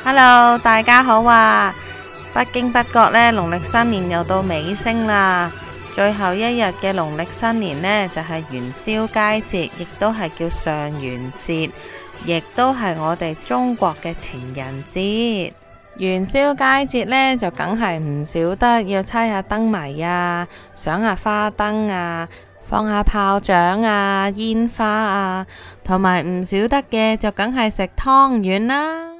Hello，大家好啊！不經不覺呢，農曆新年又到尾聲啦。最後一日嘅農曆新年呢，就係元宵佳節，亦都係叫上元節，亦都係我哋中國嘅情人節。元宵佳節呢，就梗係唔少得要猜下燈謎啊，賞下花燈啊，放下炮仗啊，煙花啊，同埋唔少得嘅就梗係食湯圓啦。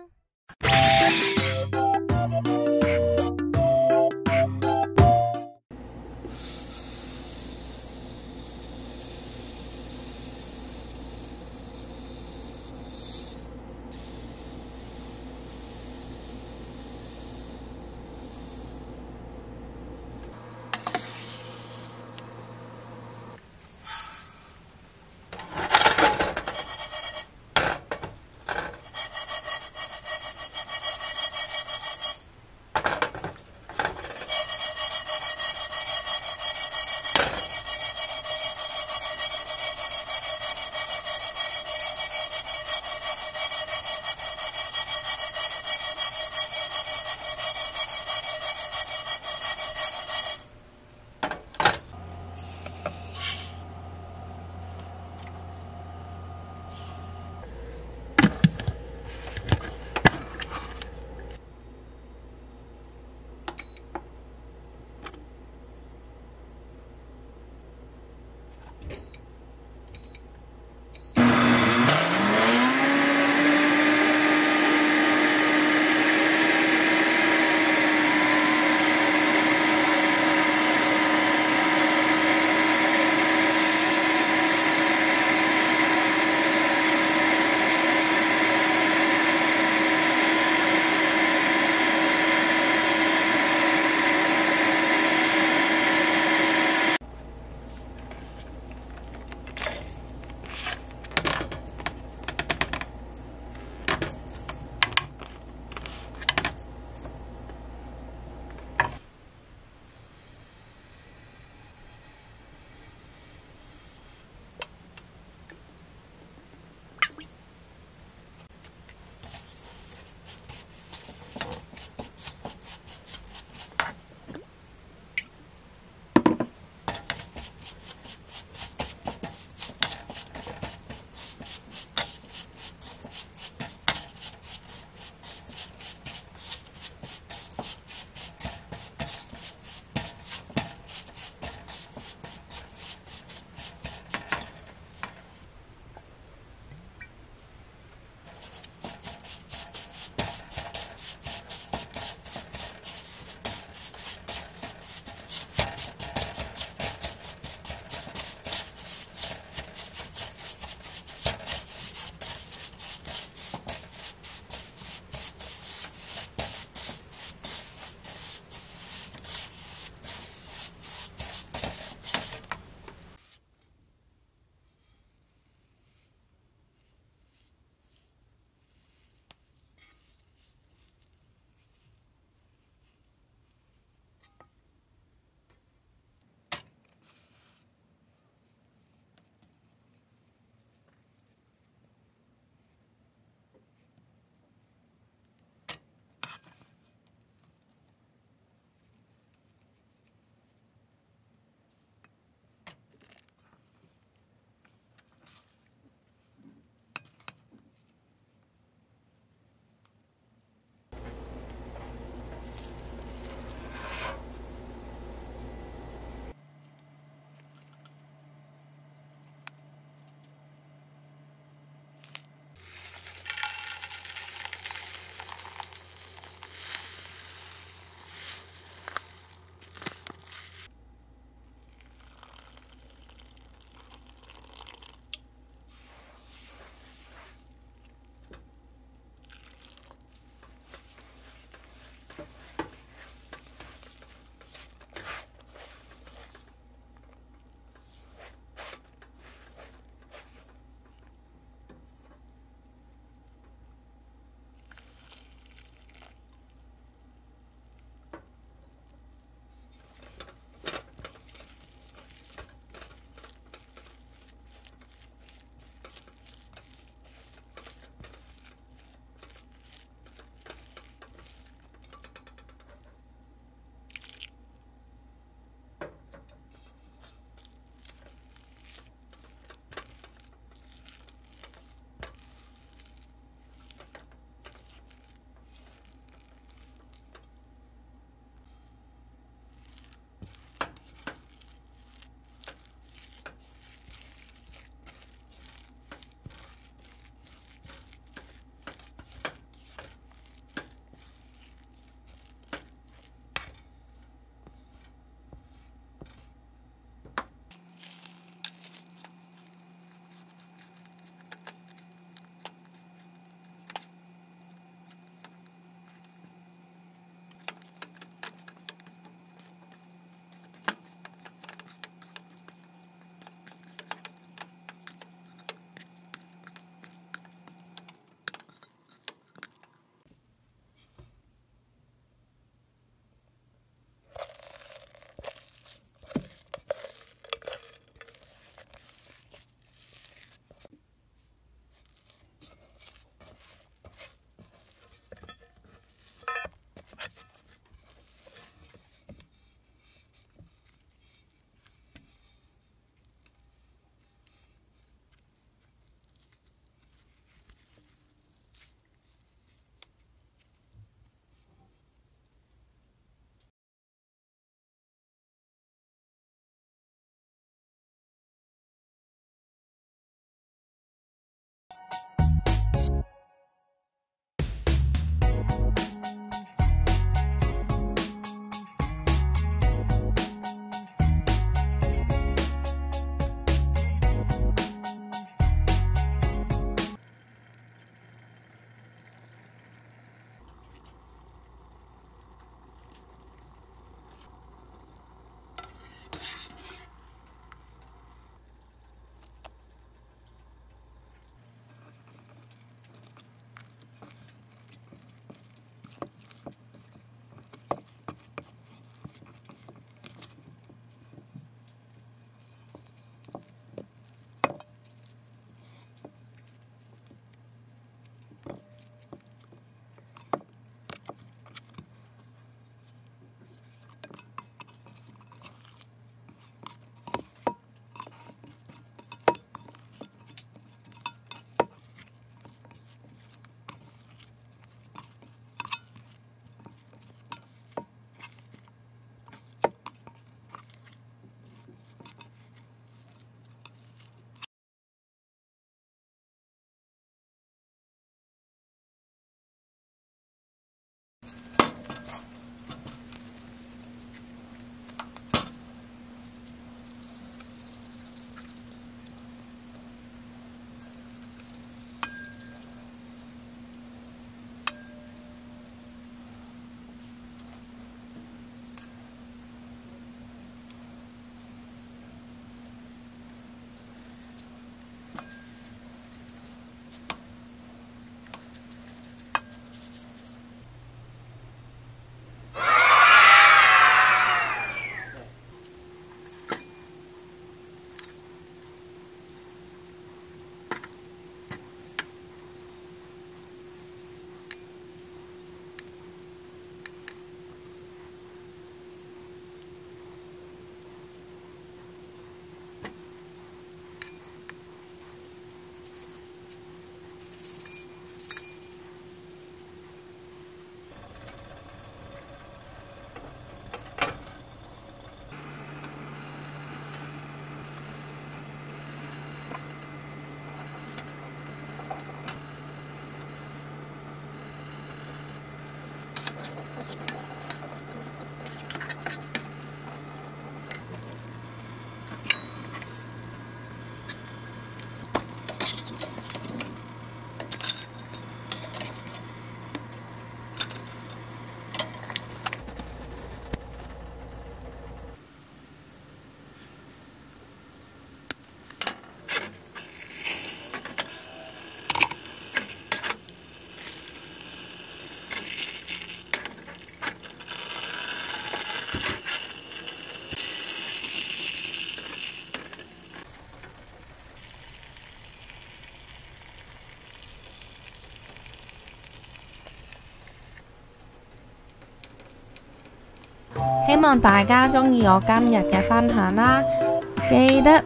希望大家鍾意我今日嘅分享啦，記得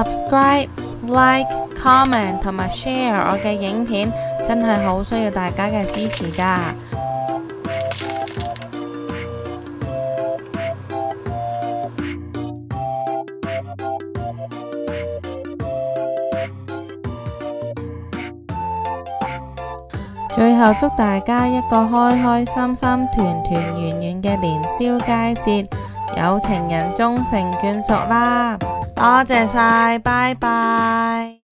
subscribe、like、comment 同埋 share 我嘅影片，真係好需要大家嘅支持㗎。最後祝大家一個開開心心、團團圓圓嘅年宵佳節，有情人終成眷屬啦！多謝晒，拜拜。